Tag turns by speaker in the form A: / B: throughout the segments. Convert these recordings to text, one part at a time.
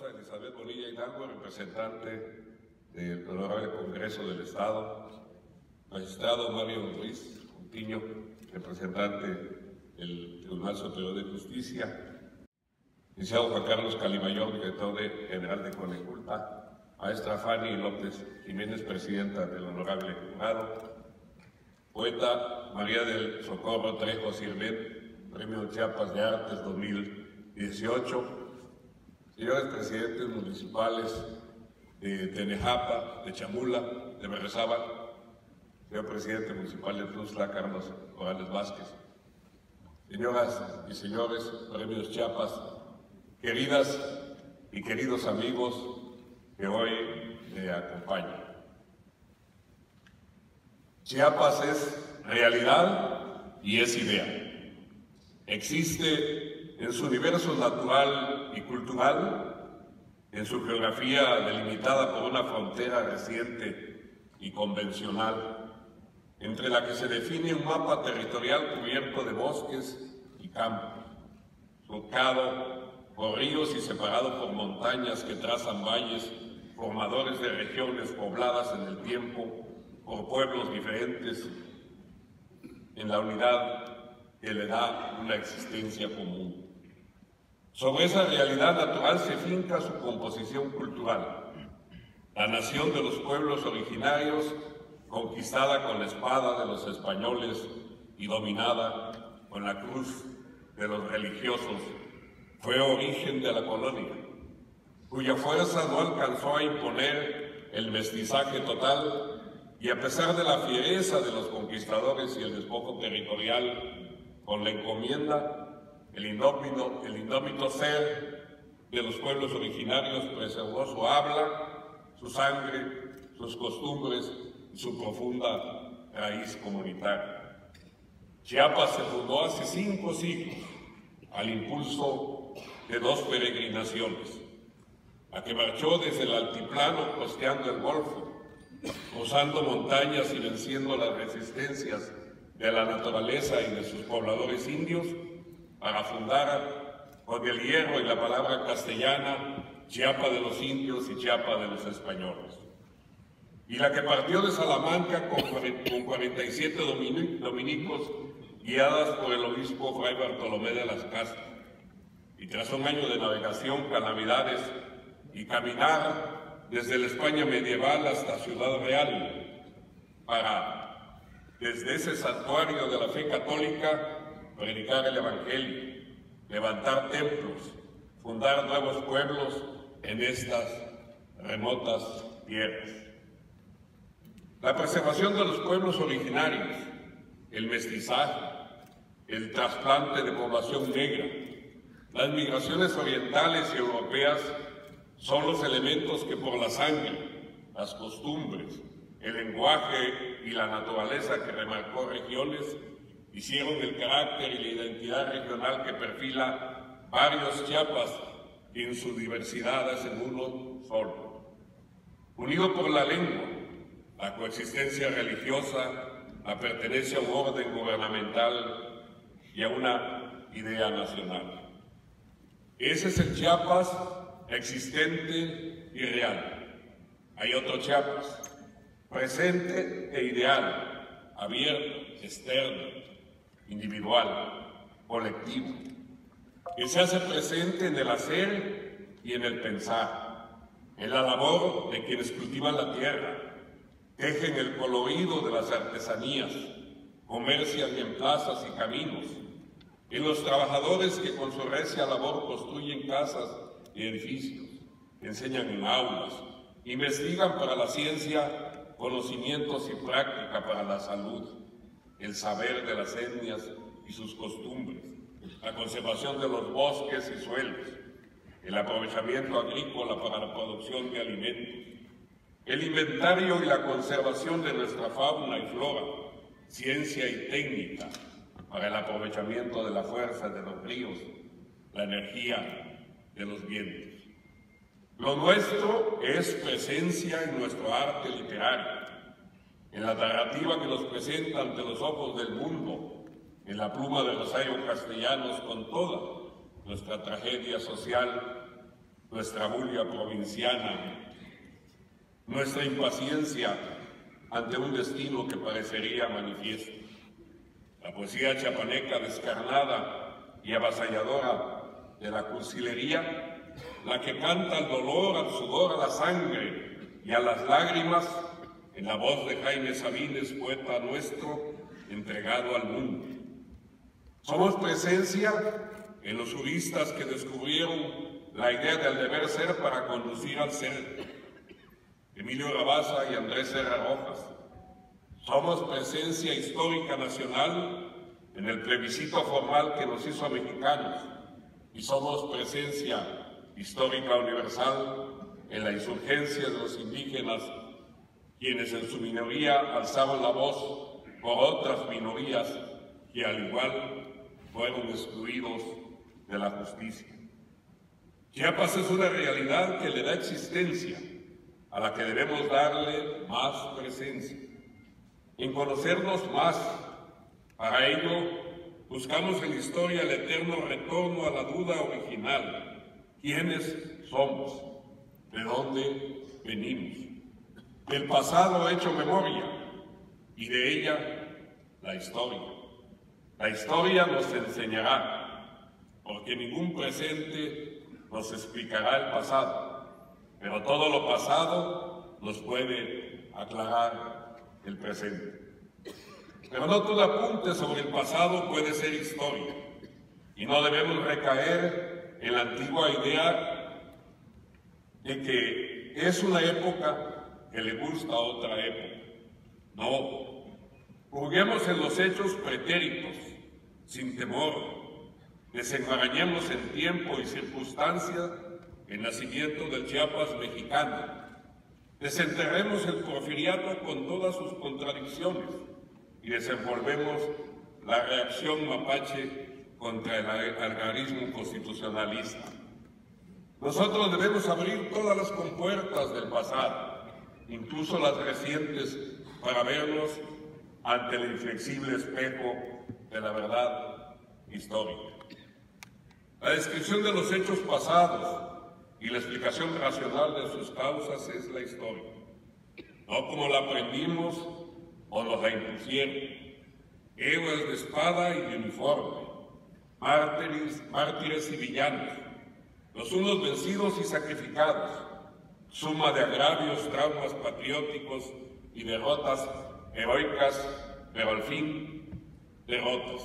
A: esposa Elizabeth Bonilla Hidalgo, representante del Honorable Congreso del Estado, magistrado Mario Ruiz Coutinho, representante del Tribunal Superior de Justicia, licenciado Juan Carlos Calimayor, director general de Coneculta, maestra Fanny López Jiménez, presidenta del Honorable Jurado, poeta María del Socorro Trejo Sirvet, Premio Chiapas de Artes 2018, señores presidentes municipales de Tenejapa, de Chamula, de Berrezaba, señor presidente municipal de Tuzla, Carlos Morales Vázquez, señoras y señores Premios Chiapas, queridas y queridos amigos que hoy me acompañan. Chiapas es realidad y es idea. Existe en su universo natural y cultural, en su geografía delimitada por una frontera reciente y convencional, entre la que se define un mapa territorial cubierto de bosques y campos, surcado por ríos y separado por montañas que trazan valles, formadores de regiones pobladas en el tiempo por pueblos diferentes, en la unidad que le da una existencia común. Sobre esa realidad natural se finca su composición cultural. La nación de los pueblos originarios, conquistada con la espada de los españoles y dominada con la cruz de los religiosos, fue origen de la colonia, cuya fuerza no alcanzó a imponer el mestizaje total, y a pesar de la fiereza de los conquistadores y el despojo territorial, con la encomienda, el indómito ser de los pueblos originarios preservó su habla, su sangre, sus costumbres y su profunda raíz comunitaria. Chiapas se fundó hace 5 siglos al impulso de 2 peregrinaciones, la que marchó desde el altiplano costeando el Golfo, cruzando montañas y venciendo las resistencias de la naturaleza y de sus pobladores indios, para fundar con el hierro y la palabra castellana Chiapa de los indios y Chiapa de los españoles. Y la que partió de Salamanca con 47 dominicos guiadas por el obispo Fray Bartolomé de las Casas, y tras un año de navegación, calamidades y caminar desde la España medieval hasta Ciudad Real, para, desde ese santuario de la fe católica, predicar el Evangelio, levantar templos, fundar nuevos pueblos en estas remotas tierras. La preservación de los pueblos originarios, el mestizaje, el trasplante de población negra, las migraciones orientales y europeas son los elementos que por la sangre, las costumbres, el lenguaje y la naturaleza que remarcó regiones hicieron el carácter y la identidad regional que perfila varios Chiapas y en su diversidad hacen uno solo. Unido por la lengua, la coexistencia religiosa, la pertenencia a un orden gubernamental y a una idea nacional. Ese es el Chiapas existente y real. Hay otro Chiapas, presente e ideal, abierto, externo, individual, colectivo, que se hace presente en el hacer y en el pensar, en la labor de quienes cultivan la tierra, tejen el colorido de las artesanías, comercian en plazas y caminos, en los trabajadores que con su recia labor construyen casas y edificios, enseñan en aulas, investigan para la ciencia, conocimientos y práctica para la salud, el saber de las etnias y sus costumbres, la conservación de los bosques y suelos, el aprovechamiento agrícola para la producción de alimentos, el inventario y la conservación de nuestra fauna y flora, ciencia y técnica para el aprovechamiento de la fuerza de los ríos, la energía de los vientos. Lo nuestro es presencia en nuestro arte literario, en la narrativa que nos presenta ante los ojos del mundo, en la pluma de Rosario Castellanos con toda nuestra tragedia social nuestra bulia provinciana, nuestra impaciencia ante un destino que parecería manifiesto. La poesía chiapaneca descarnada y avasalladora de la cursilería, la que canta al dolor, al sudor, a la sangre y a las lágrimas, en la voz de Jaime Sabines, poeta nuestro, entregado al mundo. Somos presencia en los juristas que descubrieron la idea del deber ser para conducir al ser, Emilio Rabasa y Andrés Serra Rojas. Somos presencia histórica nacional en el plebiscito formal que nos hizo mexicanos, y somos presencia histórica universal en la insurgencia de los indígenas, quienes en su minoría alzaron la voz por otras minorías que al igual fueron excluidos de la justicia. Chiapas es una realidad que le da existencia, a la que debemos darle más presencia, en conocernos más. Para ello, buscamos en la historia el eterno retorno a la duda original: ¿quiénes somos? ¿De dónde venimos? Del pasado hecho memoria, y de ella la historia. La historia nos enseñará, porque ningún presente nos explicará el pasado, pero todo lo pasado nos puede aclarar el presente. Pero no todo apunte sobre el pasado puede ser historia, y no debemos recaer en la antigua idea de que es una época que le gusta a otra época. No, hurguemos en los hechos pretéritos, sin temor, desenmarañemos en tiempo y circunstancia el nacimiento del Chiapas mexicano, desenterremos el porfiriato con todas sus contradicciones y desenvolvemos la reacción mapache contra el algarismo constitucionalista. Nosotros debemos abrir todas las compuertas del pasado, incluso las recientes, para vernos ante el inflexible espejo de la verdad histórica. La descripción de los hechos pasados y la explicación racional de sus causas es la historia, no como la aprendimos o nos la impusieron. Héroes de espada y de uniforme, mártires y villanos, los unos vencidos y sacrificados, suma de agravios, traumas patrióticos y derrotas heroicas, pero al fin derrotas.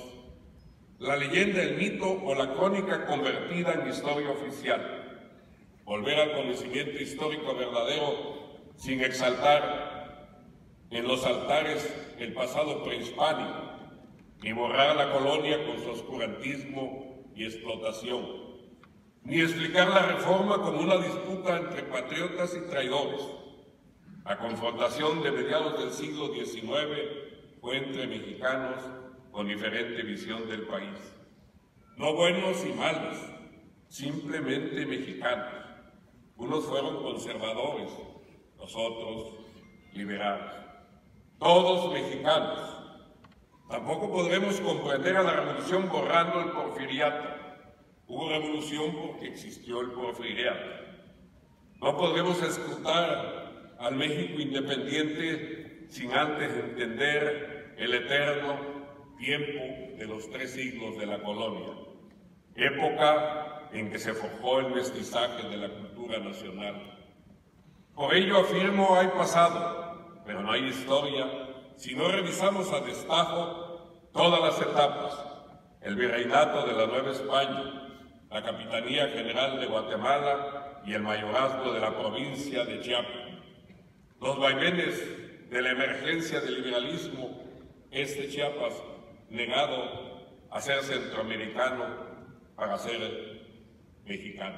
A: La leyenda, el mito o la crónica convertida en historia oficial. Volver al conocimiento histórico verdadero sin exaltar en los altares el pasado prehispánico, ni borrar a la colonia con su oscurantismo y explotación, ni explicar la reforma como una disputa entre patriotas y traidores. La confrontación de mediados del siglo XIX fue entre mexicanos con diferente visión del país. No buenos y malos, simplemente mexicanos. Unos fueron conservadores, los otros liberales. Todos mexicanos. Tampoco podremos comprender a la revolución borrando el porfiriato. Hubo revolución porque existió el porfiriato. No podremos escrutar al México independiente sin antes entender el eterno tiempo de los 3 siglos de la colonia, época en que se forjó el mestizaje de la cultura nacional. Por ello afirmo, hay pasado, pero no hay historia, si no revisamos a destajo todas las etapas: el virreinato de la Nueva España, la Capitanía General de Guatemala y el mayorazgo de la provincia de Chiapas. Los vaivenes de la emergencia del liberalismo, Chiapas negado a ser centroamericano para ser mexicano.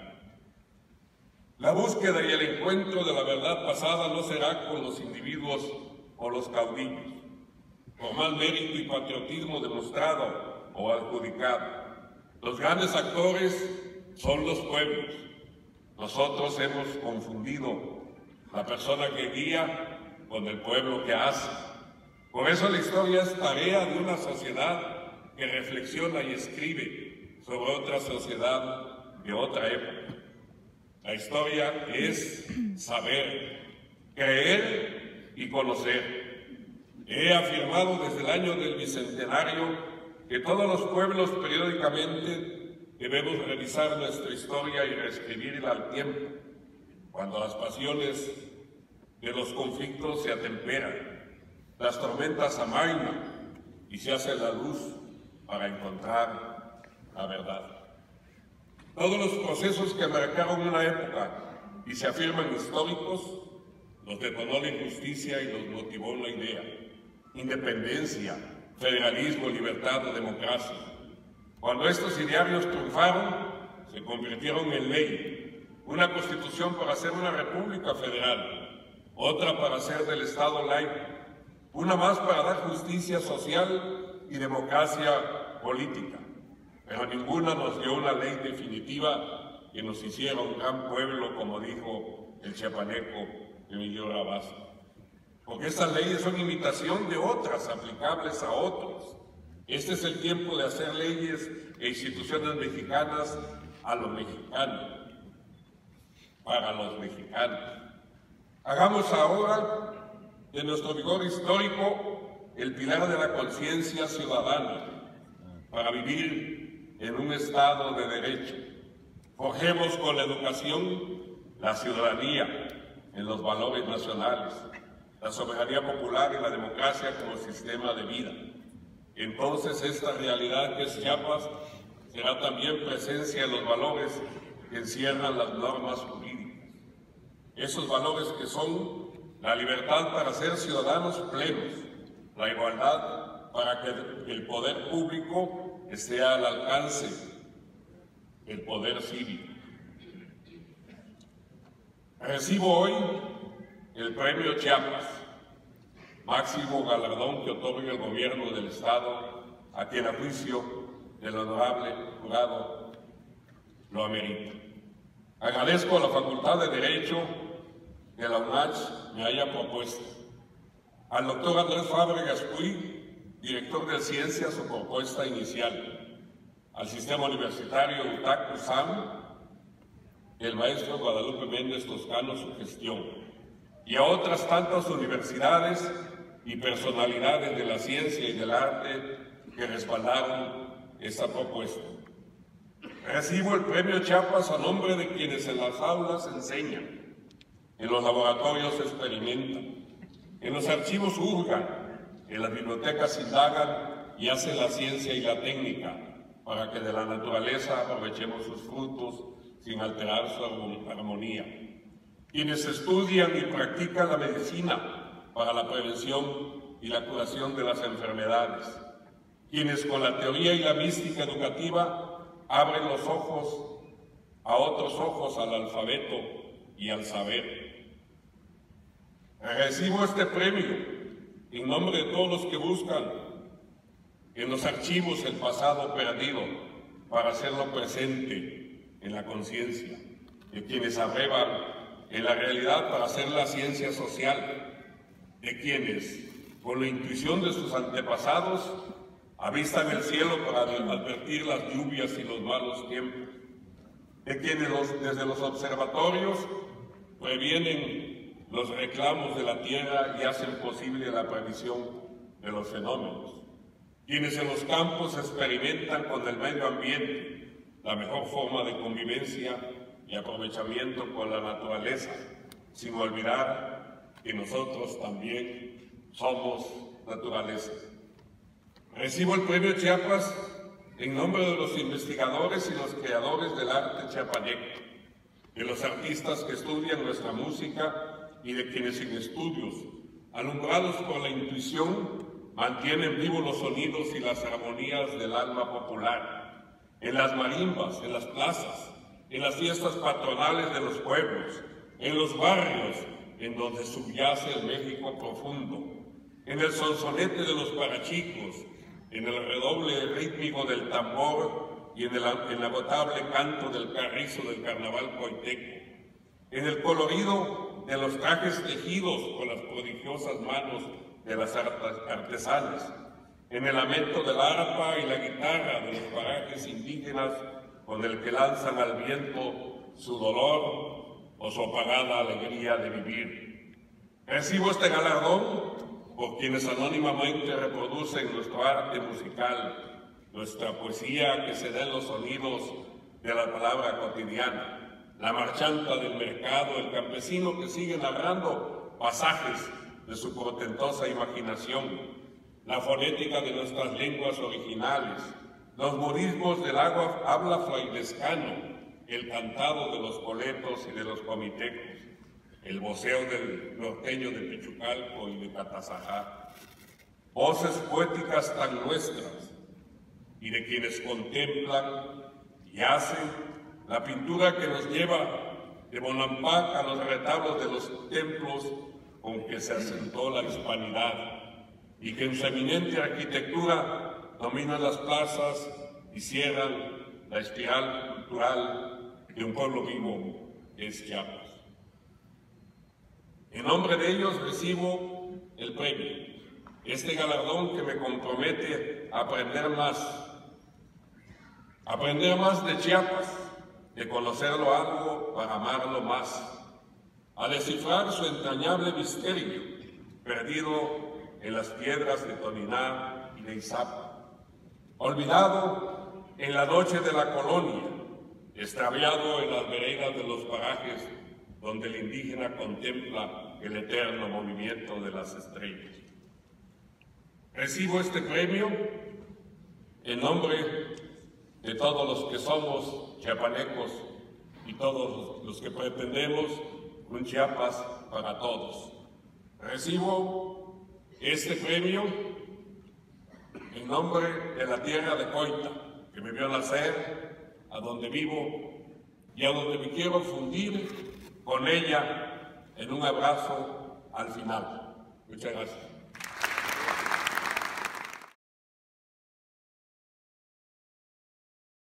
A: La búsqueda y el encuentro de la verdad pasada no será con los individuos o los caudillos, por más mérito y patriotismo demostrado o adjudicado. Los grandes actores son los pueblos. Nosotros hemos confundido la persona que guía con el pueblo que hace. Por eso la historia es tarea de una sociedad que reflexiona y escribe sobre otra sociedad de otra época. La historia es saber, creer y conocer. He afirmado desde el año del Bicentenario que todos los pueblos periódicamente debemos revisar nuestra historia y reescribirla al tiempo, cuando las pasiones de los conflictos se atemperan, las tormentas amainan y se hace la luz para encontrar la verdad. Todos los procesos que marcaron una época y se afirman históricos, los detonó la injusticia y los motivó una idea: independencia, federalismo, libertad o democracia. Cuando estos idearios triunfaron, se convirtieron en ley: una constitución para hacer una república federal, otra para hacer del Estado laico, una más para dar justicia social y democracia política. Pero ninguna nos dio una ley definitiva que nos hiciera un gran pueblo, como dijo el chiapaneco Emilio Rabasa. Porque estas leyes son imitación de otras aplicables a otros. Este es el tiempo de hacer leyes e instituciones mexicanas a los mexicanos, para los mexicanos. Hagamos ahora de nuestro vigor histórico el pilar de la conciencia ciudadana para vivir en un Estado de derecho. Forjemos con la educación la ciudadanía en los valores nacionales, la soberanía popular y la democracia como sistema de vida. Entonces esta realidad que es Chiapas será también presencia en los valores que encierran las normas jurídicas. Esos valores que son la libertad para ser ciudadanos plenos, la igualdad para que el poder público esté al alcance del poder cívico. Recibo hoy el Premio Chiapas, máximo galardón que otorga el gobierno del Estado, a quien a juicio del honorable jurado lo amerita. Agradezco a la Facultad de Derecho que la UNACH me haya propuesto, al doctor Andrés Fábregas Puig, director de Ciencias, su propuesta inicial, al Sistema Universitario UTAC-USAM, el maestro Guadalupe Méndez Toscano, su gestión, y a otras tantas universidades y personalidades de la ciencia y del arte que respaldaron esta propuesta. Recibo el Premio Chiapas a nombre de quienes en las aulas enseñan, en los laboratorios experimentan, en los archivos hurgan, en las bibliotecas indagan y hacen la ciencia y la técnica para que de la naturaleza aprovechemos sus frutos sin alterar su armonía. Quienes estudian y practican la medicina para la prevención y la curación de las enfermedades. Quienes con la teoría y la mística educativa abren los ojos a otros ojos al alfabeto y al saber. Recibo este premio en nombre de todos los que buscan en los archivos el pasado perdido para hacerlo presente en la conciencia, de quienes abrevan en la realidad para hacer la ciencia social, de quienes, con la intuición de sus antepasados, avistan el cielo para advertir las lluvias y los malos tiempos, de quienes desde los observatorios previenen los reclamos de la tierra y hacen posible la previsión de los fenómenos, quienes en los campos experimentan con el medio ambiente la mejor forma de convivencia y aprovechamiento con la naturaleza, sin olvidar que nosotros también somos naturaleza. Recibo el Premio Chiapas en nombre de los investigadores y los creadores del arte chiapaneco, de los artistas que estudian nuestra música y de quienes en estudios, alumbrados por la intuición, mantienen vivos los sonidos y las armonías del alma popular, en las marimbas, en las plazas, en las fiestas patronales de los pueblos, en los barrios en donde subyace el México profundo, en el sonsonete de los parachicos, en el redoble rítmico del tambor y en el inagotable canto del carrizo del carnaval coiteco, en el colorido de los trajes tejidos con las prodigiosas manos de las artesanas, en el lamento del arpa y la guitarra de los parajes indígenas con el que lanzan al viento su dolor o su apagada alegría de vivir. Recibo este galardón por quienes anónimamente reproducen nuestro arte musical, nuestra poesía que se da en los sonidos de la palabra cotidiana, la marchanta del mercado, el campesino que sigue narrando pasajes de su portentosa imaginación, la fonética de nuestras lenguas originales, los modismos del habla frailescano, el cantado de los coletos y de los comitecos, el voceo del norteño de Pichucalco y de Catazajá, voces poéticas tan nuestras y de quienes contemplan y hacen la pintura que nos lleva de Bonampak a los retablos de los templos con que se asentó la hispanidad y que en su eminente arquitectura dominan las plazas y cierran la espiral cultural de un pueblo vivo que es Chiapas. En nombre de ellos recibo el premio, este galardón que me compromete a aprender más de Chiapas, de conocerlo algo para amarlo más, a descifrar su entrañable misterio, perdido en las piedras de Toniná y de Izapa, olvidado en la noche de la colonia, extraviado en las veredas de los parajes donde el indígena contempla el eterno movimiento de las estrellas. Recibo este premio en nombre de todos los que somos chiapanecos y todos los que pretendemos un Chiapas para todos. Recibo este premio en nombre de la tierra de Coita, que me vio nacer, a donde vivo y a donde me quiero fundir con ella en un abrazo al final. Muchas gracias.